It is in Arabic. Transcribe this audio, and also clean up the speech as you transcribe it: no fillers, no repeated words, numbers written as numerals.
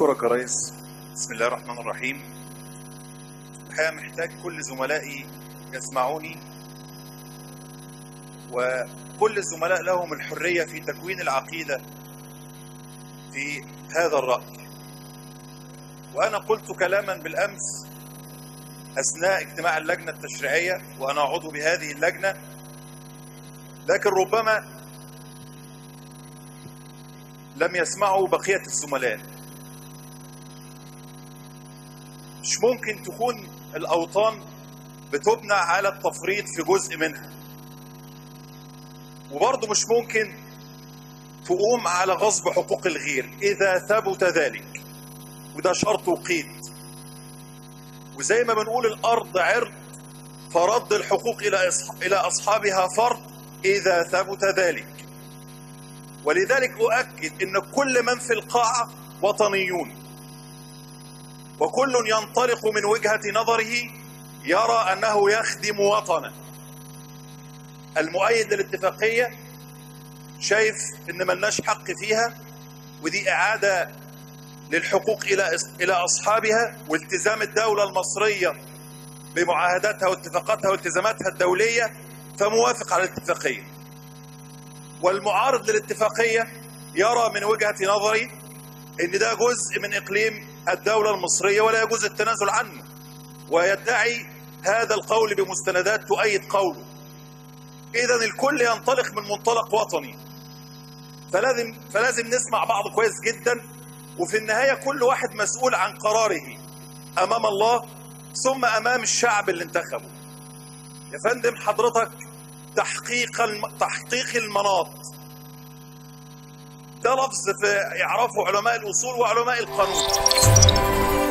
أشكرك يا ريس. بسم الله الرحمن الرحيم. الحقيقة محتاج كل زملائي يسمعوني، وكل الزملاء لهم الحرية في تكوين العقيدة في هذا الرأي. وأنا قلت كلاما بالأمس أثناء اجتماع اللجنة التشريعية وأنا عضو بهذه اللجنة، لكن ربما لم يسمعوا بقية الزملاء. مش ممكن تكون الأوطان بتبنى على التفريط في جزء منها، وبرضه مش ممكن تقوم على غصب حقوق الغير إذا ثبت ذلك، وده شرط وقيد. وزي ما بنقول الأرض عرض، فرد الحقوق إلى أصحابها فرض إذا ثبت ذلك. ولذلك أؤكد أن كل من في القاعة وطنيون، وكل ينطلق من وجهة نظره يرى أنه يخدم وطنه. المؤيد للاتفاقية شايف أن ملناش حق فيها، ودي إعادة للحقوق إلى أصحابها، والتزام الدولة المصرية بمعاهداتها واتفاقاتها والتزاماتها الدولية، فموافق على الاتفاقية. والمعارض للاتفاقية يرى من وجهة نظري أن ده جزء من إقليم الدولة المصرية ولا يجوز التنازل عنه، ويدعي هذا القول بمستندات تؤيد قوله. إذا الكل ينطلق من منطلق وطني، فلازم نسمع بعض كويس جدا، وفي النهاية كل واحد مسؤول عن قراره أمام الله ثم أمام الشعب اللي انتخبه. يا فندم حضرتك تحقيق المناط ده لفظ يعرفه علماء الأصول وعلماء القانون.